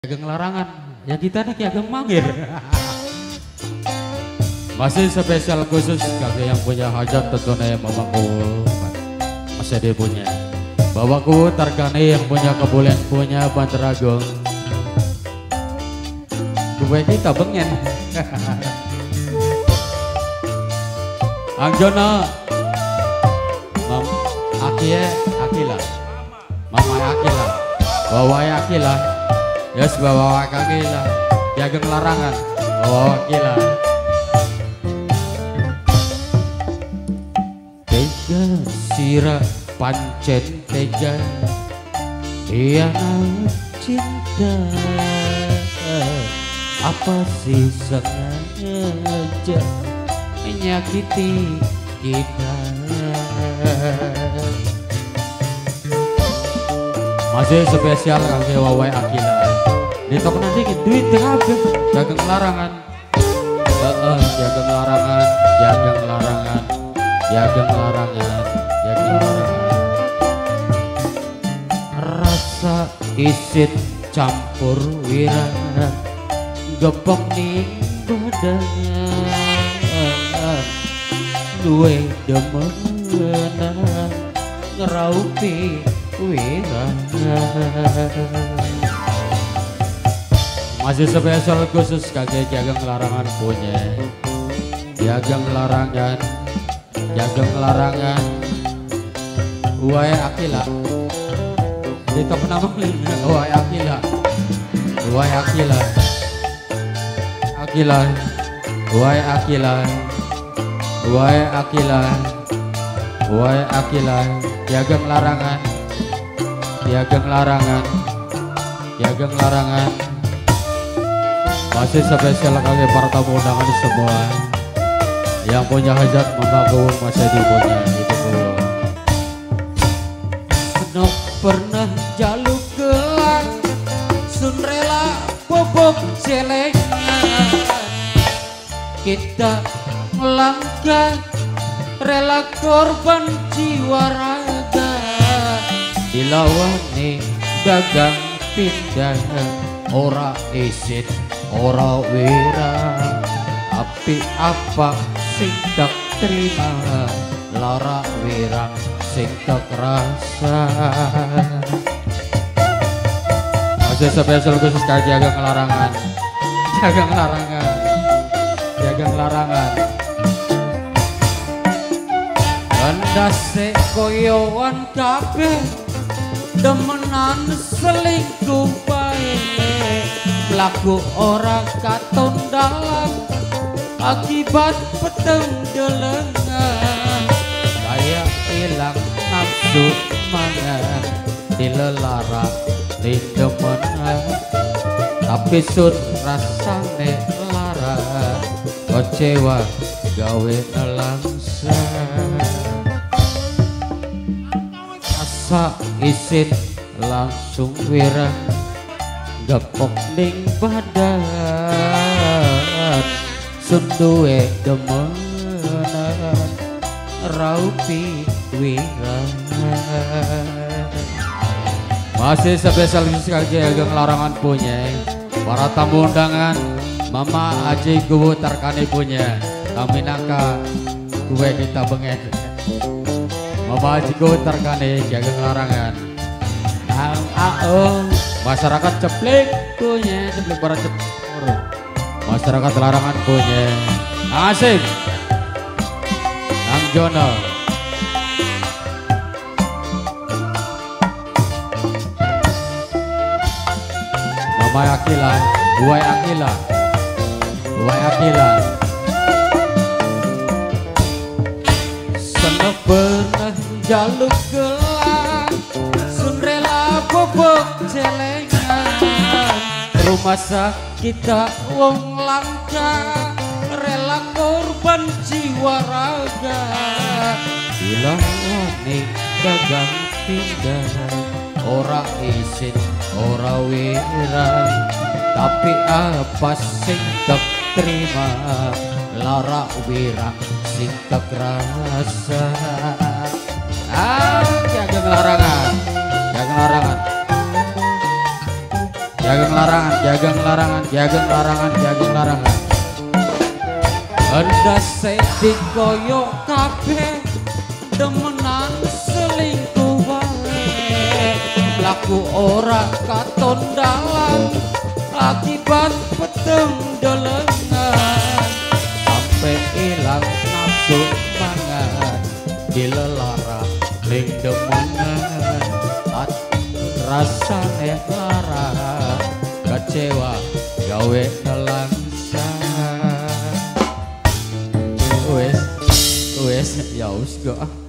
Ageng larangan, ya kita nih ageng mangir. Masih spesial khusus kaki yang punya hajat tentunya memangku masih dia punya. Bawaku Tarkani yang punya kebolehan punya Bandaragung. Gue kita bengen. Angjono, Mam Akila, Mama Akila, Bawa Akila. Yes, bawa Akila, Ageng larangan, bawa Akila. Tega sira pancen tega, dia cinta. Apa sih sengaja menyakiti kita? Masih spesial kangge Wawai Akila. Ditok nanti duit apa? Jagang larangan. Jagang larangan, jagang larangan, jagang larangan, jagang larangan. Rasa isit campur wirana, gepok ning badan. Duwe demenan ngeraupi wirana. Masih spesial khusus kagak Jagang larangan punya. Jagang larangan, jagang larangan. Wai Akila. Di top nama Wai Akila. Wai Akila. Akila. Wai Akila. Wai Akila. Wai Akila. Jagang larangan. Jagang larangan. Jagang larangan. Masih spesial kali para tamu undangan semua yang punya hajat membangun masih dipunya itu dulu. Pernah jaluk gelar sun rela bobok celengan, kita melangkah rela korban jiwa raga, dilawani dagang pindah ora isit ora wira, api apa sing tak terima, lara wirang sing tak rasa. Masih spesial khusus kaki Jagang larangan, Jagang larangan, Jagang larangan. Endase koyoan kabeh, demenan selingkuh bae, laku orang katon dalam akibat peteng delengan, kayak hilang nafsu mangan dilelara di demenan, tapi sun rasane lara kecewa gawe nelangsa. Asa isin langsung wirang gepok ning badan, sunduwe demenan raupi wirang. Masih spesial sekali Ageng larangan punya para tamu undangan Mama Aji Gubu Tarkani punya kami nangka gue kita bengen Mama Aji Gubu Tarkani Ageng larangan masyarakat Ceplik punya Ceplik Barat Cepur, masyarakat larangan punya asik Angjono. Mama Akila, Wai Akila, Wai Akila. Seneng pernah jaluk gelang, sun rela bobok celengan, rumah sakit wong langka, rela korban jiwa raga, bilang wani dagang pindah, ora isin ora wirang, tapi apa sing tak terima, lara wirang sing tak rasa. Jagang larangan, jagang larangan, Jageng larangan, jageng larangan, jageng larangan, jageng larangan. Endase dikoyo kabeh demenan selingkuh wae. Laku ora katon dalan akibat peteng delengan. Sampai ilang nafsu mangan dilelara ring demenan. Rasane lara kecewa gawe nelangsa. Wes ya wis go.